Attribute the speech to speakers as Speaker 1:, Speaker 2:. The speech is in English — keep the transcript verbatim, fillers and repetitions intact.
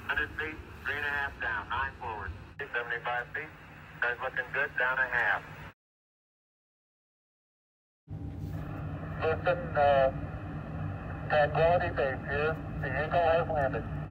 Speaker 1: one hundred feet, three and a half down, nine forward. seventy-five feet, guys looking good, down a half. Listen, uh, tranquility base here, the Eagle has landed.